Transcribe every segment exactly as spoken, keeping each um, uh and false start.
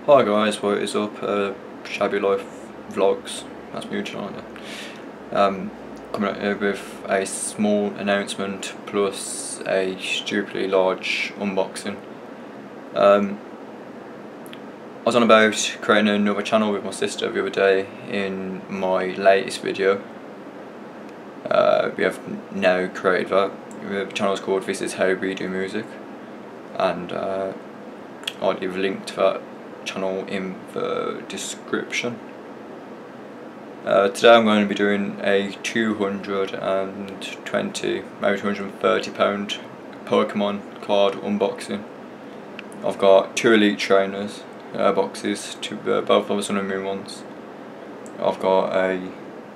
Hi guys, what is up? Uh, Shabby Life Vlogs, that's my new channel. Um, coming out here with a small announcement plus a stupidly large unboxing. Um, I was on about creating another channel with my sister the other day in my latest video. Uh, we have now created that. The channel is called This Is How We Do Music, and uh, I'll leave a link to that channel in the description. Uh, today I'm going to be doing a two hundred twenty, maybe two hundred thirty pound Pokemon card unboxing. I've got two Elite Trainers uh, boxes, two, uh, both of the Sun and Moon ones. I've got a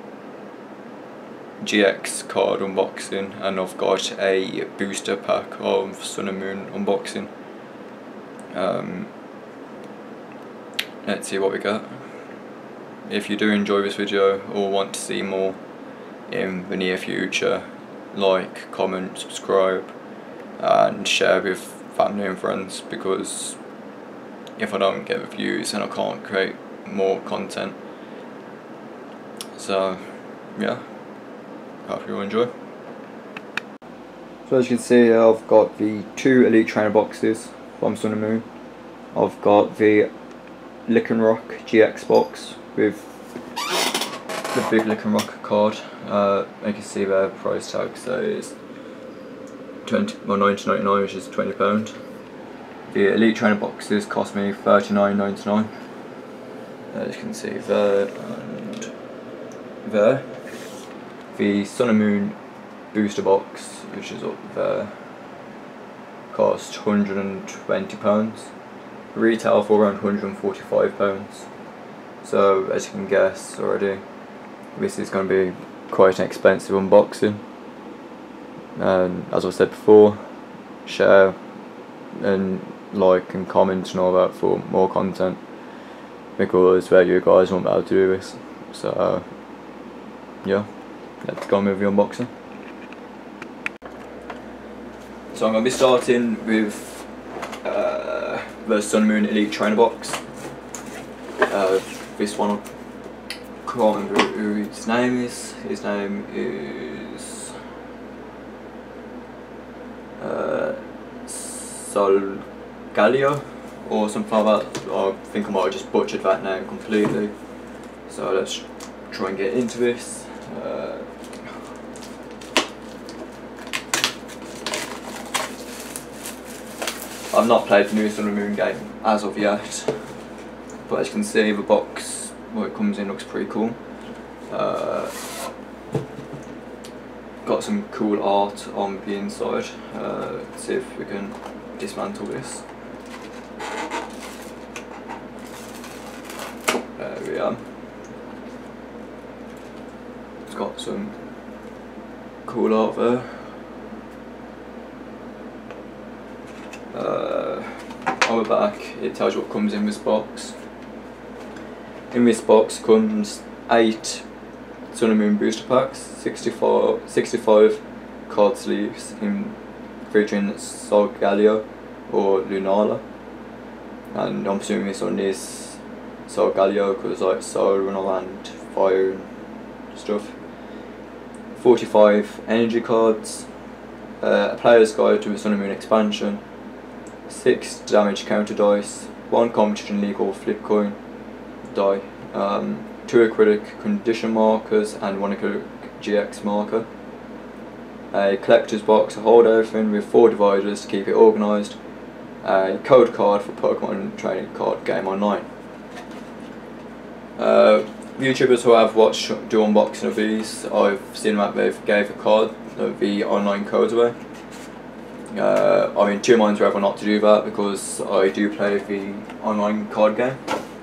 G X card unboxing, and I've got a booster pack of Sun and Moon unboxing. Um, Let's see what we got. If you do enjoy this video or want to see more in the near future, like, comment, subscribe and share with family and friends, because if I don't get the views then I can't create more content. So yeah, hope you enjoy. So as you can see, I've got the two Elite Trainer boxes from Sun and Moon. I've got the Rock G X box with the big Rock card. Uh, you can see their price tag says twenty, well, nineteen ninety-nine, which is twenty pounds. The Elite Trainer boxes cost me thirty-nine ninety-nine. As you can see there and there. The Sun and Moon booster box, which is up there, cost one hundred twenty pounds. Retail for around one hundred forty-five pounds. So as you can guess already, this is going to be quite an expensive unboxing. And as I said before, share and like and comment and all that for more content, because where you guys won't be able to do this. So yeah, let's go on with the unboxing. So I'm going to be starting with uh, the Sun and Moon Elite Trainer box. Uh, this one, I can't remember who his name is. His name is uh, Solgaleo or something like that. I think I might have just butchered that name completely. So let's try and get into this. Uh, I've not played the new Sun and Moon game as of yet, but as you can see, the box, what it comes in, looks pretty cool. Uh, got some cool art on the inside. Uh, let's see if we can dismantle this. There we are. It's got some cool art there. Uh, on the back it tells you what comes in this box. In this box comes eight Sun and Moon booster packs, sixty-four, sixty-five card sleeves in, featuring Solgaleo or Lunala, and I'm assuming this one is Solgaleo because like solar and all and fire and stuff. forty-five energy cards, uh, a player's guide to the Sun and Moon expansion, six damage counter dice, one competition legal flip coin die, um, two acrylic condition markers and one acrylic G X marker, a collector's box to hold everything with four dividers to keep it organised, a code card for Pokemon Training Card Game Online. Uh, YouTubers who have watched do unboxing of these, I've seen that they've gave the card, the online codes away. Uh, I'm in two minds whether not to do that, because I do play the online card game.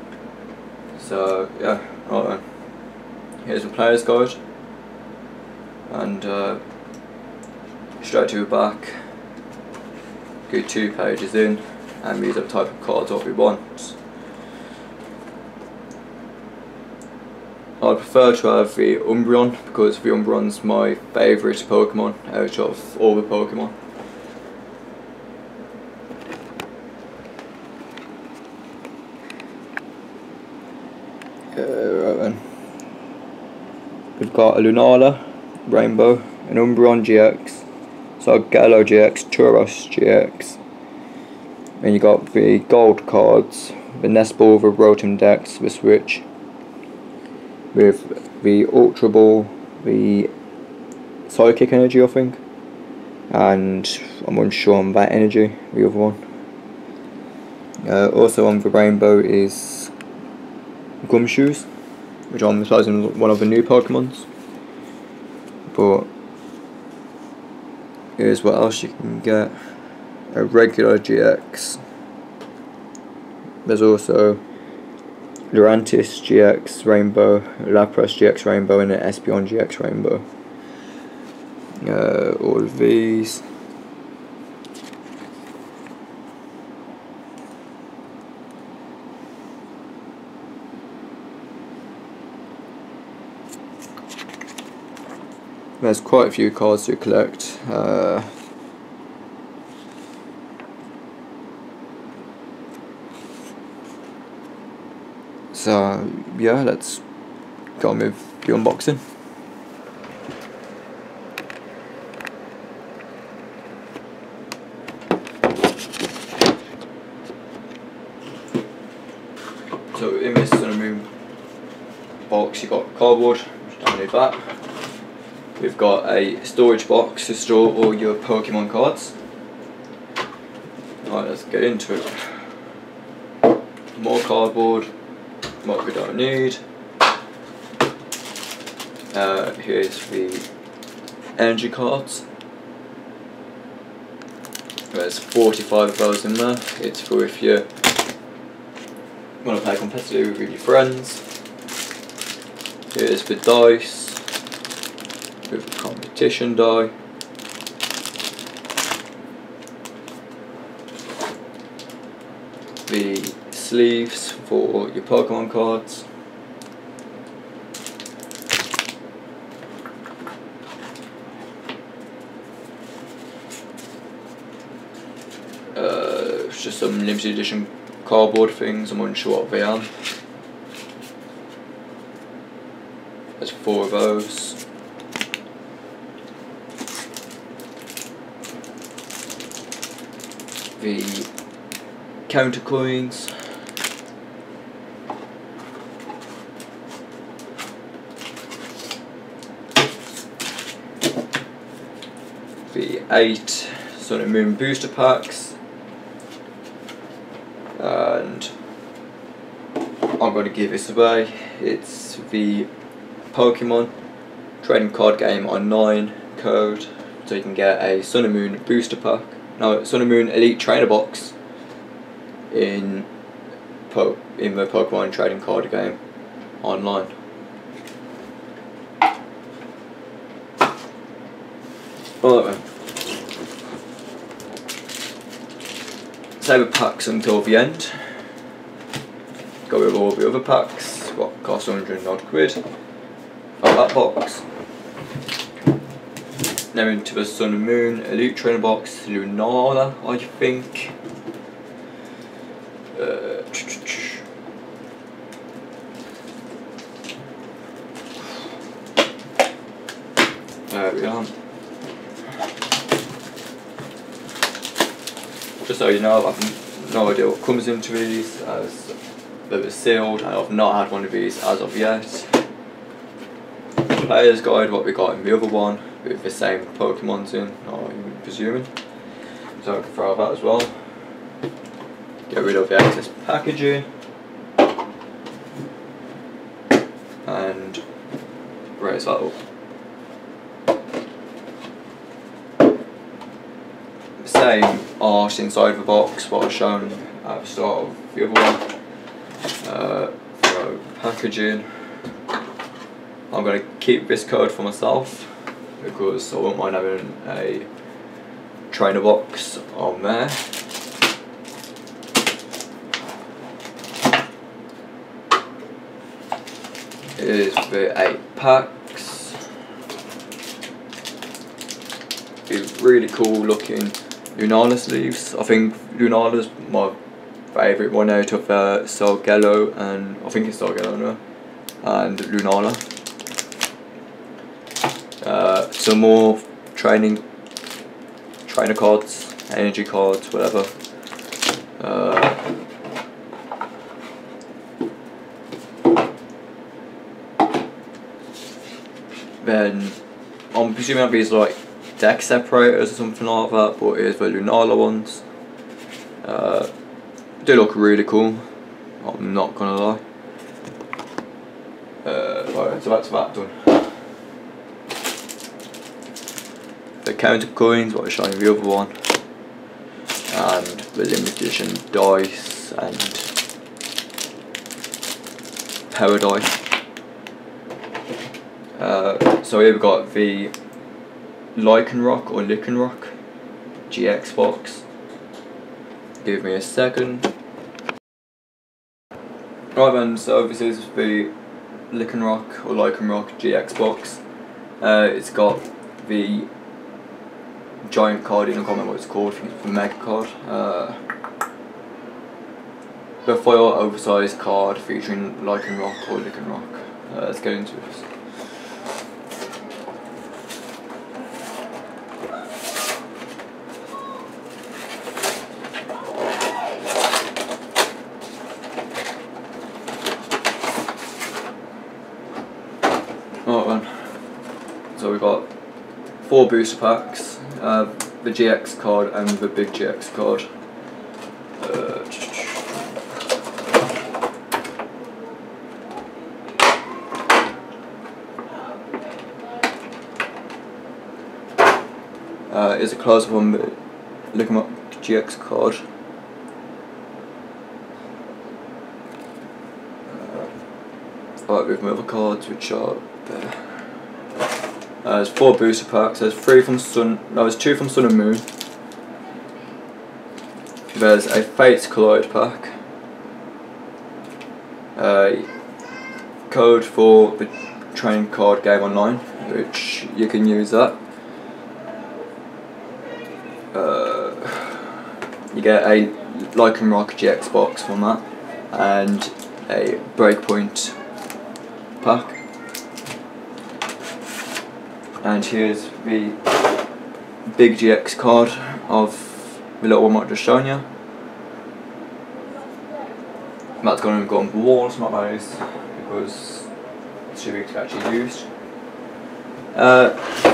So yeah, right then. Here's the player's guide, and uh, straight to the back, go two pages in, and these are the type of cards what we want. I prefer to have the Umbreon, because the Umbreon's my favourite Pokemon out of all the Pokemon. Uh, right then. We've got a Lunala, Rainbow, an Umbreon G X, GBP G X, Tauros G X. And you got the gold cards, the Nest Ball, the Rotom Dex, the Switch, with the Ultra Ball, the Psychic Energy I think, and I'm unsure on that energy, the other one. Uh, also on the Rainbow is Gumshoes, which I'm replacing one of the new Pokemons. But here's what else you can get. A regular G X. There's also Lurantis G X Rainbow, Lapras G X Rainbow, and an Espeon G X Rainbow. Uh, all of these. There's quite a few cards to collect. Uh, so yeah, let's go on with the unboxing. So in this Sun and Moon box you got cardboard, which don't need that. We've got a storage box to store all your Pokemon cards. Right, let's get into it. More cardboard, what we don't need. Uh, here's the energy cards. There's forty-five of those in there. It's for if you want to play competitively with your friends. Here's the dice. With the competition die. The sleeves for your Pokemon cards. Uh, it's just some limited edition cardboard things, I'm unsure what they are. There's four of those. The counter coins, the eight Sun and Moon booster packs, and I'm going to give this away. It's the Pokemon trading card game online code, so you can get a Sun and Moon booster pack. No, Sun and Moon Elite Trainer Box in po in the Pokemon trading card game online. Alright then. Save the packs until the end. Go with all the other packs, what cost one hundred and odd quid. Out that box. Now into the Sun and Moon Elite Trainer Box, Lunala, I think. Uh, there we are. Just so you know, I've no idea what comes into these, as they were sealed, and I've not had one of these as of yet. Player's guide, what we got in the other one, with the same Pokemons in, I'm presuming. So I can throw that as well. Get rid of the excess packaging. And raise that up. The same art inside the box, what I've shown at the start of the other one. Uh, throw packaging. I'm going to keep this code for myself because I won't mind having a trainer box on there. Here's the eight packs. These really cool looking Lunala sleeves. I think Lunala's my favourite one out of uh, Solgello, and I think it's Solgello now. and Lunala. Uh, some more training trainer cards, energy cards, whatever. Uh, then I'm presuming these are like deck separators or something like that, but here's the Lunala ones. Uh, they look really cool, I'm not gonna lie. Uh, right, so that's that done. The counter coins, what I showed you the other one, and the limited edition dice and power dice. Uh, so here we've got the Lycanroc or Lycanroc G X box. Give me a second. Right then, so this is the Lycanroc or Lycanroc G X box. Uh, it's got the giant card in, I can't remember what it's called, I think it's the mega card. Uh, the foil oversized card featuring Lycanroc or Lycanroc. Uh, let's get into this. Right then, so we've got four booster packs, uh, the G X card and the big G X card. Uh, uh, here's a close up on the Lycanroc G X card. Right, with my other cards, which are there. Uh, there's four booster packs. There's three from Sun. No, there's two from Sun and Moon. There's a Fates Collide pack. Uh, code for the training card game online, which you can use that. Uh, you get a Lycanroc G X box from that, and a Breakpoint pack. And here's the big G X card of the little one I've just shown you. That's going to go on the wall, it's not nice because it's too big to actually use. Uh,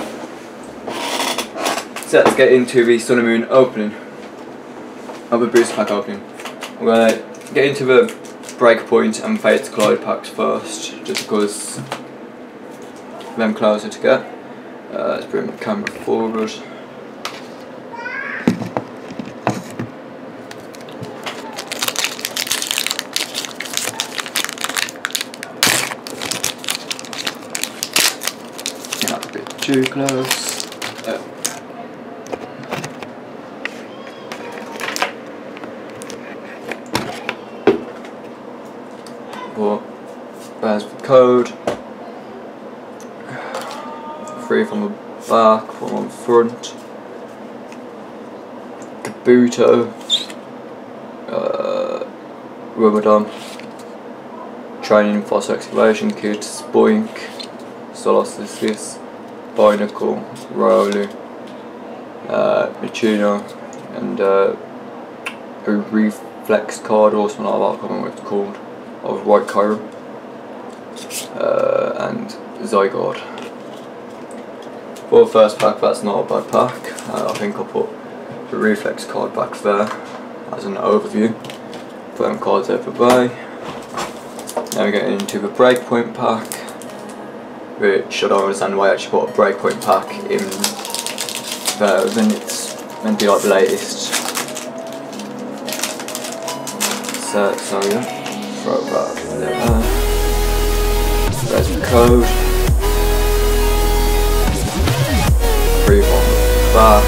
so let's get into the Sun and Moon opening, of the booster pack opening. We're going to get into the Breakpoint and Fates Collide packs first, just because them closer to get. Uh, let's bring the camera forward. Not a bit too close. Oh. But there's the code. Three from the back, one on the front. Kabuto, uh, Ramadan, Training Fossil Excavation Kit, Spoink, Solstice, Binacle, Rowley, uh, Michino, and uh, a Reflex card or something like that, I can't remember what it's called, of White Kyro, uh, and Zygarde. For the first pack, that's not a bad pack. Uh, I think I'll put the Reflex card back there as an overview. Put them cards over by. Now we get into the Breakpoint pack, which I don't understand why I actually put a Breakpoint pack in there, then it's meant to be like the latest. So, so yeah, throw that there. There's the code. Three on the back.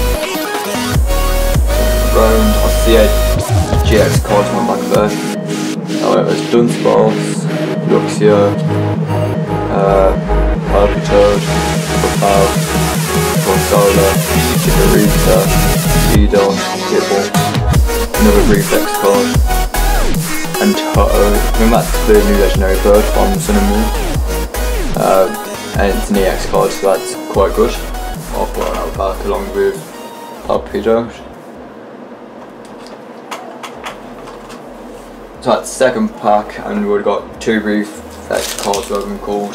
Round, I see a G X card on the back there. However, there's Dunsparce, Luxio, uh, Palpitoad, Propel, Consola, Chikorita, Edo, Gibble, another Reflex card. and Toto. I think that's the new legendary bird from Sun and Moon. Uh, and it's an E X card, so that's quite good. I'll put it out back along with Torpedo. So that's the second pack, and we've got two reflex cards, whatever them called.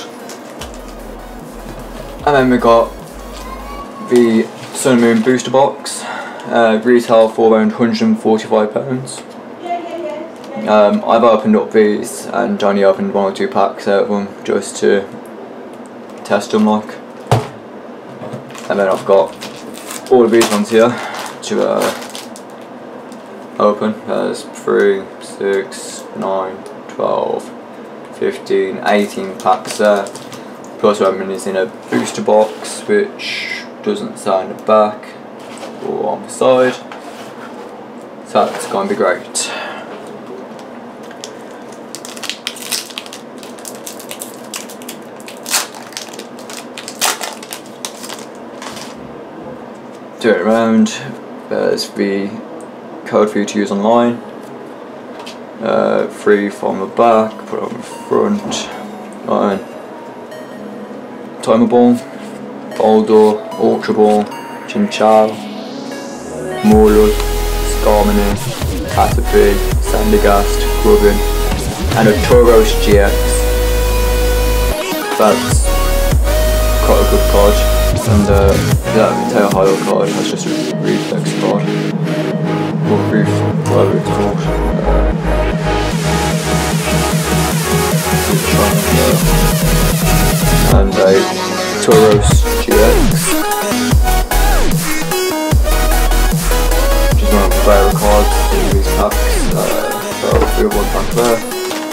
And then we got the Sun and Moon booster box. Uh, retail for around one hundred and forty-five pounds. Um, I've opened up these and only opened one or two packs out of them just to test them like. And then I've got all of these ones here to uh, open. There's three, six, nine, twelve, fifteen, eighteen packs there. Plus one is in a booster box which doesn't say on the back or on the side. So that's going to be great. Do it around. There's the code for you to use online. Uh, free from the back, put it on the front. Right then. Timer Ball, Boulder, Ultra Ball, Chinchal, Morlul, Skarmory, Caterpie, Sandygast, Grubbin, and a Tauros G X. That's quite a good card. And uh, that Tail Hilo card, that's just a reflex card. Or roof, whatever it's called. Uh, and a Tauros G X. Which is one of the better cards in these packs. Uh, so we have one pack there.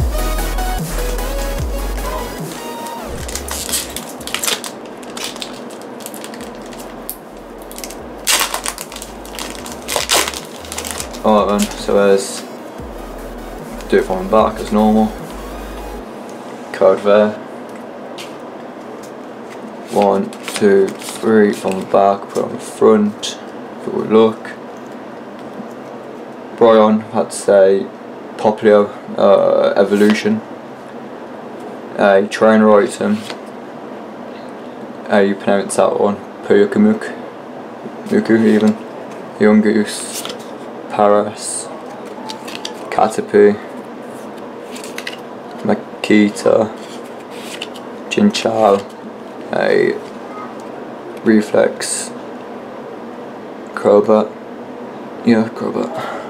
Alright then, so there's, do it from the back as normal, code there, one, two, three from the back, put it on the front, if we look. Bryon had to say Popplio uh, Evolution, a trainer item, how you pronounce that one, Puyukamuk, Muku even, Young Goose, Paras, Caterpie, Makita, Chinchal, a Reflex, Crobat, yeah, Crobat,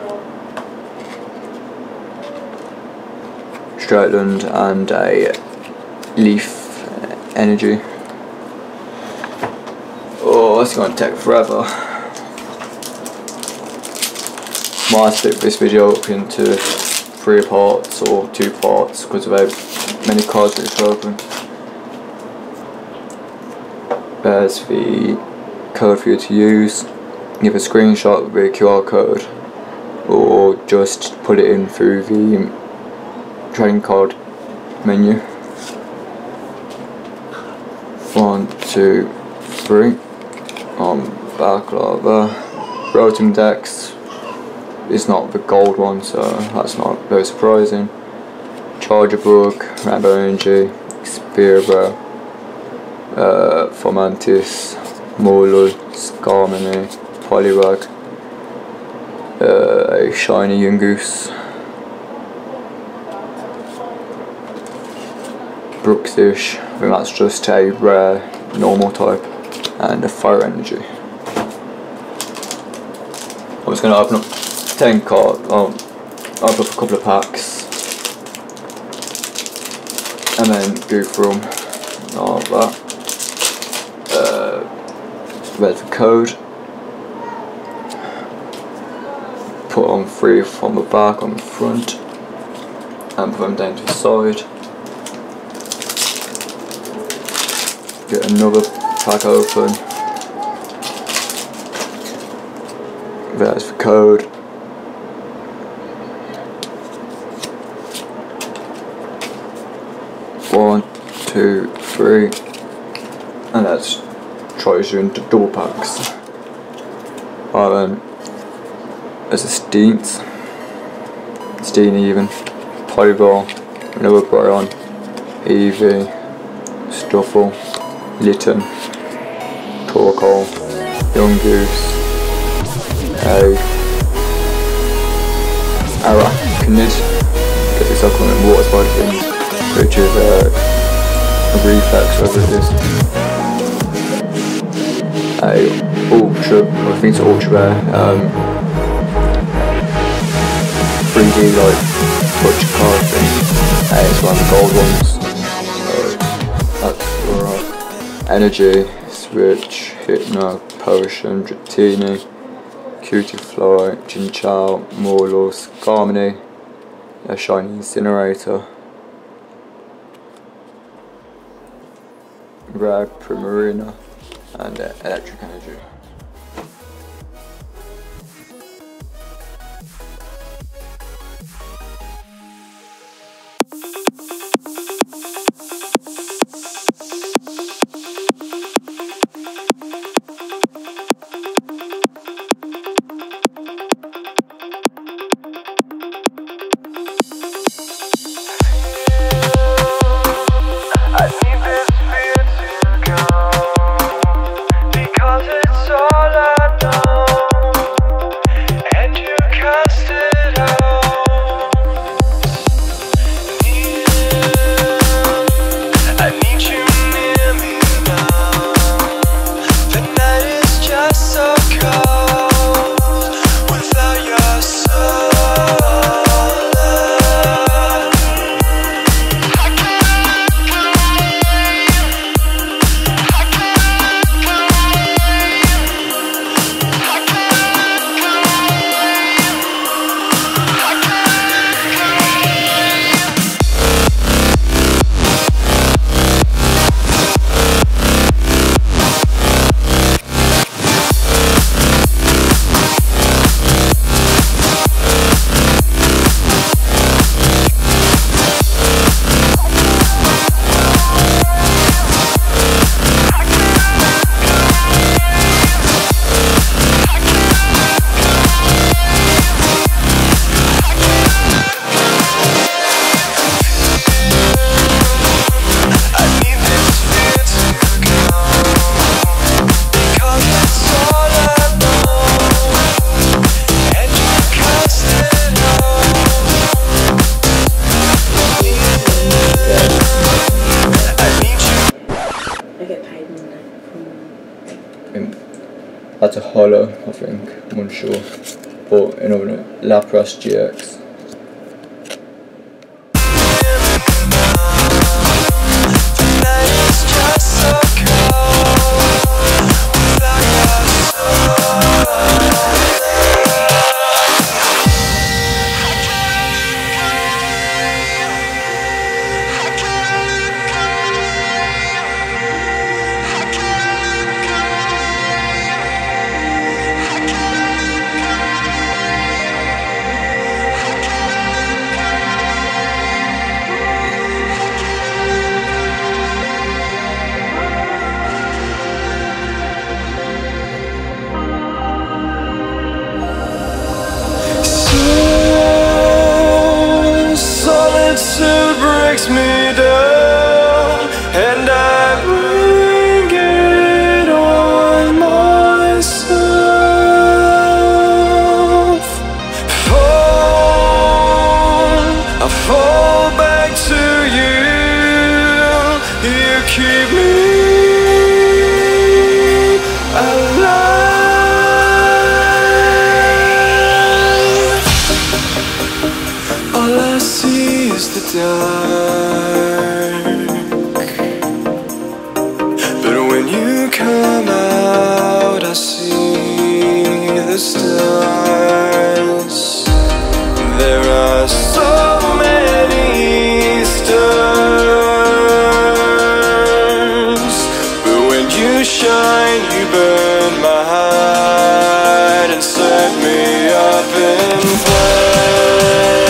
Stratland, and a Leaf Energy. Oh, it's going to take forever. Might split this video up into three parts or two parts because of how many cards we've opened. There's the code for you to use. You have a screenshot with a Q R code or just put it in through the trading card menu. One, two, three. On back like that. Rotom Dex. It's not the gold one, so that's not very surprising. Charger Book, Rainbow Energy, Spearbro, uh, Fomantis, Morlul, Skarmory, Poliwag, uh, a shiny Yungoos, Brooksish, I think that's just a rare normal type, and a Fire Energy. I was going to open up ten card, oh, I'll open up a couple of packs and then go through them and all of that. Uh, read the code, put on three from the back on the front and put them down to the side. Get another pack open. There's the code. One, two, three, and let's try doing double packs. Alright then, there's a Steens, Steen even, Polyball, another Bryon, Eevee, Stuffle, Litten, Torkoal, Young Goose, a Arachnids, I guess it's like one of them water spider things, which is uh, a reflex, whatever it is. A ultra, I think it's ultra rare, um, three D like touch card thing. Uh, it's one of the gold ones, so that's alright. Energy, Switch, Hypno, Potion, Dratini, Cutiefly, Chinchou, Morlus, Garmony, a Shiny Incinerator, Rare Primarina, and uh, Electric Energy. That's a hollow, I think, I'm unsure. But in other words, Lapras G X. Breaks me down, and I bring it on myself. Fall, I fall back to you. You keep me alive. All I see is the dark, but when you come out, I see the stars. There are so many stars, but when you shine, you burn my heart and set me up in flames.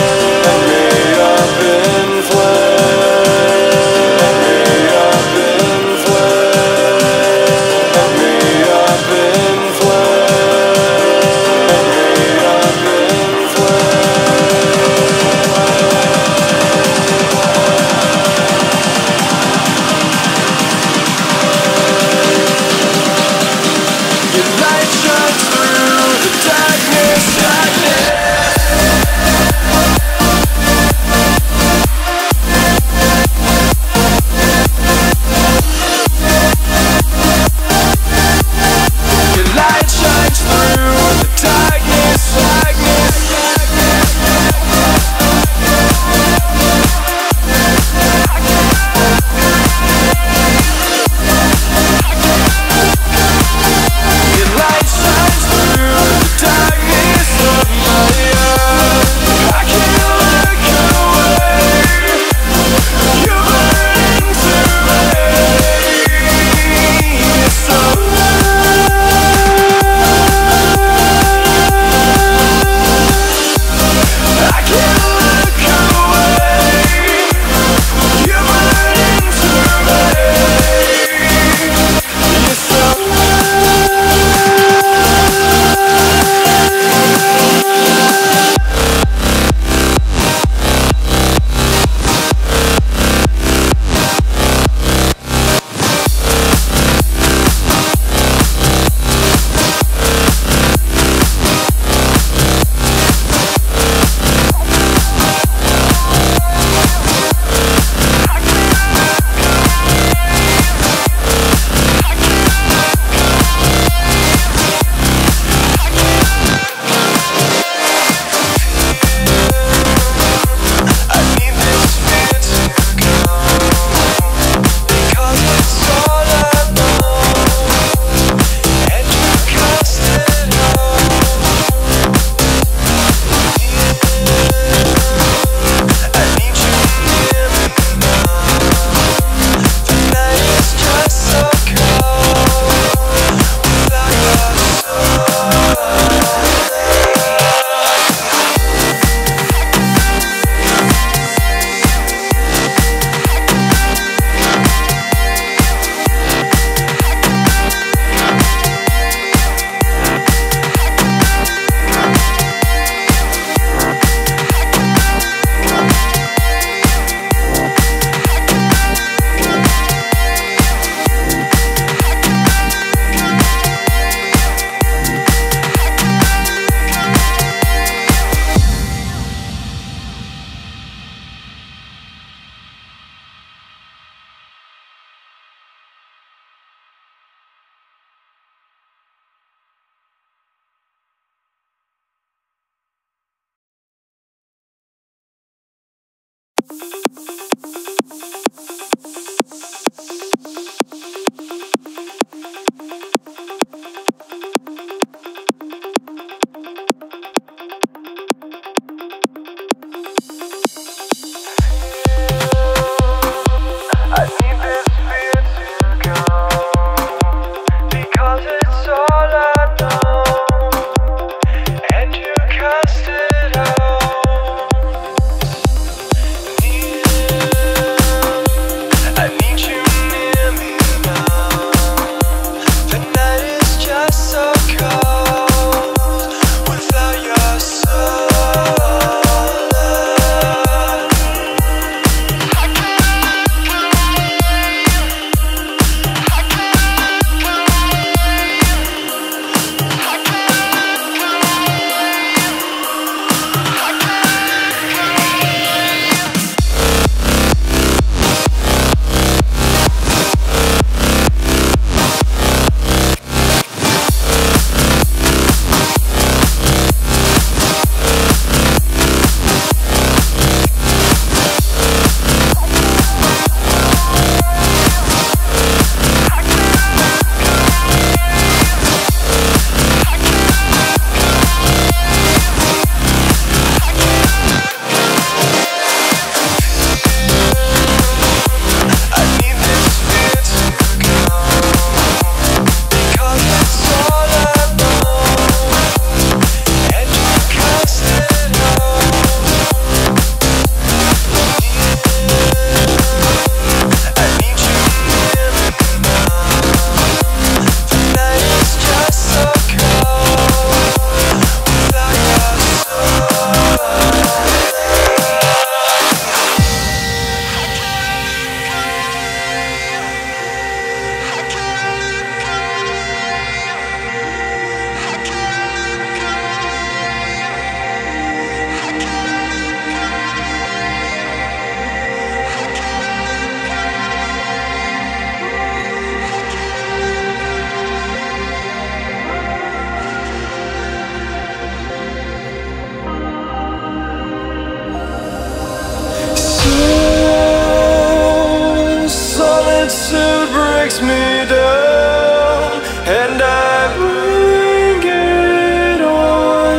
takes me down, and I bring it on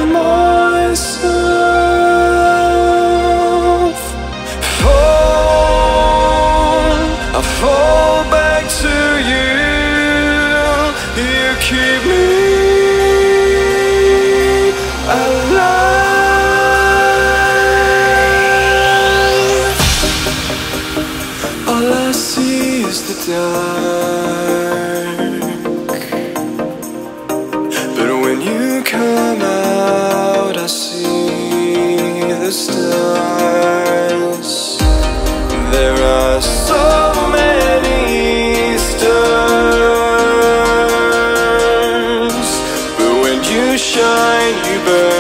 myself. Fall, I fall back to you. You keep me alive. All I see is the dark, but when you come out, I see the stars. There are so many stars, but when you shine, you burn.